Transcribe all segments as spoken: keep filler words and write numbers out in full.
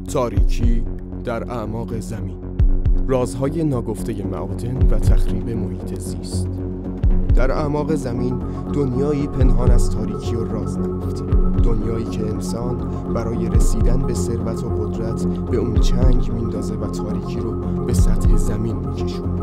تاریکی در اعماق زمین، رازهای ناگفته معادن و تخریب محیط زیست. در اعماق زمین دنیایی پنهان از تاریکی و راز نهفته، دنیایی که انسان برای رسیدن به ثروت و قدرت به اون چنگ میندازه و تاریکی رو به سطح زمین میکشونه.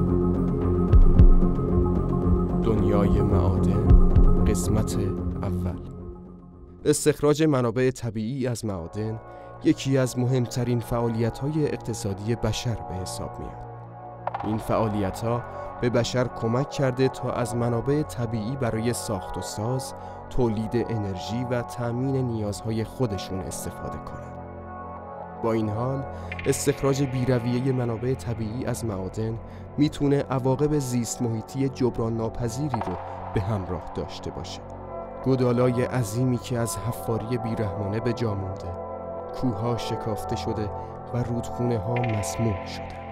دنیای معادن، قسمت اول. استخراج منابع طبیعی از معادن یکی از مهمترین فعالیت‌های اقتصادی بشر به حساب میاد. این فعالیت‌ها به بشر کمک کرده تا از منابع طبیعی برای ساخت و ساز، تولید انرژی و تأمین نیازهای خودشون استفاده کنند. با این حال، استخراج بی‌رویه منابع طبیعی از معادن میتونه عواقب زیست محیطی جبران ناپذیری رو به همراه داشته باشه. گودالای عظیمی که از حفاری بیرحمانه به جا مونده، کوه‌ها شکافته شده و رودخونه ها مسموم شده.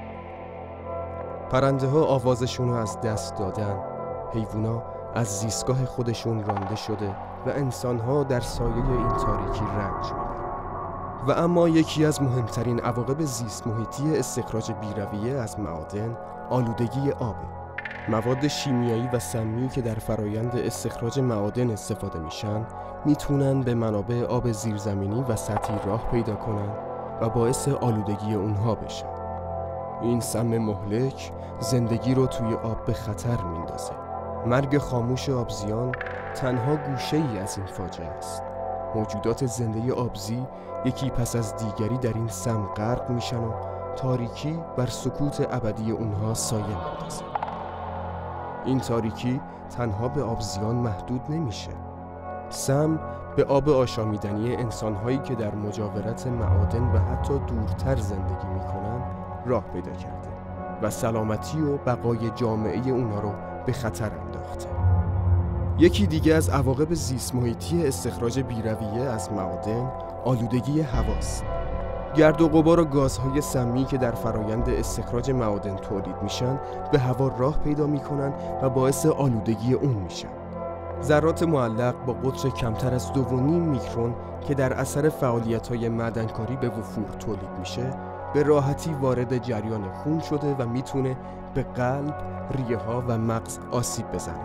پرنده ها آوازشون رو از دست دادن، حیوونا از زیستگاه خودشون رانده شده و انسان ها در سایه این تاریکی رنج میبرن. و اما یکی از مهمترین عواقب زیست محیطی استخراج بی‌رویه از معادن آلودگی آبه. مواد شیمیایی و سمی که در فرایند استخراج معادن استفاده میشن میتونن به منابع آب زیرزمینی و سطحی راه پیدا کنن و باعث آلودگی اونها بشن. این سم مهلک زندگی رو توی آب به خطر میندازه. مرگ خاموش آبزیان تنها گوشه ای از این فاجعه است. موجودات زنده آبزی یکی پس از دیگری در این سم غرق میشن و تاریکی بر سکوت ابدی اونها سایه میندازه. این تاریکی تنها به آبزیان محدود نمیشه. سم به آب آشامیدنی انسانهایی که در مجاورت معادن و حتی دورتر زندگی میکنن راه پیدا کرده و سلامتی و بقای جامعه اونا رو به خطر انداخته. یکی دیگه از عواقب زیست محیطی استخراج بی‌رویه از معادن آلودگی هواست. گرد و غبار و گازهای سمی که در فرایند استخراج معادن تولید میشن به هوا راه پیدا میکنن و باعث آلودگی اون میشن. ذرات معلق با قطر کمتر از دو و نیم میکرون که در اثر فعالیت‌های معدنکاری به وفور تولید میشه به راحتی وارد جریان خون شده و میتونه به قلب، ریه‌ها و مغز آسیب بزنه.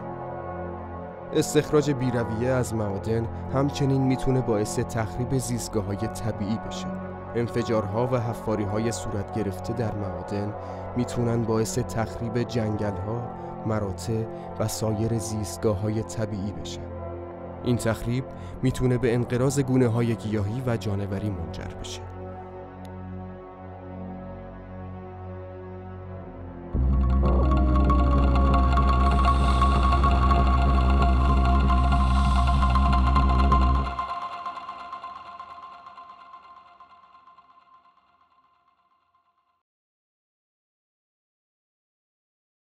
استخراج بی‌رویه از معادن همچنین میتونه باعث تخریب زیستگاه‌های طبیعی بشه. انفجارها و حفاری‌های صورت گرفته در معادن میتونن باعث تخریب جنگل‌ها، مراتع و سایر زیستگاه‌های طبیعی بشه. این تخریب میتونه به انقراض گونه‌های گیاهی و جانوری منجر بشه.